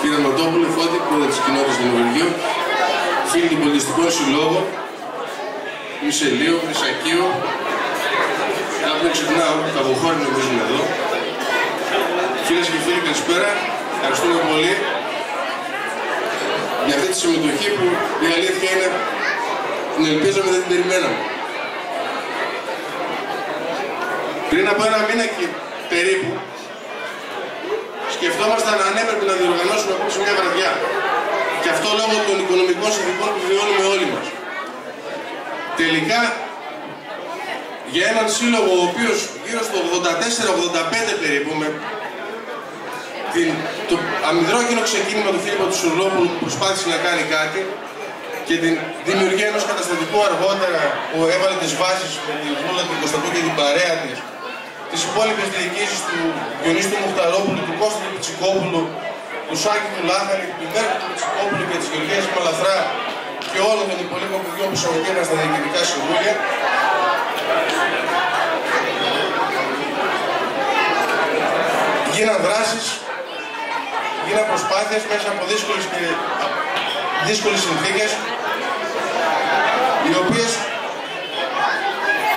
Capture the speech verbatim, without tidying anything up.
κύριε Ματόπουλε, Φώτη, πρόεδρε της κοινότητας του Νεοβουργείου, φίλοι των πολιτιστικών συλλόγων, Μισελίου, Μισακίου, κάποιον ξεχνάω, τα Βοχώρη νομίζω είναι εδώ. Φίλες και φίλοι, καλησπέρα. Ευχαριστούμε πολύ για αυτή τη συμμετοχή που η αλήθεια είναι την ελπίζαμε, δεν την περιμέναμε. Πριν από ένα μήνα και περίπου σκεφτόμασταν αν έπρεπε να διοργανώσουμε απόψε μια βραδιά. Και αυτό λόγω των οικονομικών συνθηκών που βιώνουμε όλοι μας. Τελικά, για έναν σύλλογο ο οποίος γύρω στο ογδόντα τέσσερα ογδόντα πέντε περίπου, με την, το αμυδρόκινο ξεκίνημα του Φίλιππα του Σουρλόπουλου που προσπάθησε να κάνει κάτι και την δημιουργία ενός καταστατικού αργότερα που έβαλε τις βάσεις με τη Βούλα, την Κωνσταντού και την παρέα της, τις υπόλοιπες διοικήσεις του Διονύση του Μουχταρόπουλου, του Κώστα του Πιτσικόπουλου, του Σάκη του Λάχαλη, του Βέρκου του Πιτσικόπουλου και της Γεωργίας Μαλαθρά και όλων των υπολείπων παιδιών που συμμετείχαν στα διοικητικά συμβούλια. Γίναν δράσεις, γίναν προσπάθειες μέσα από δύσκολες και δύσκολες συνθήκες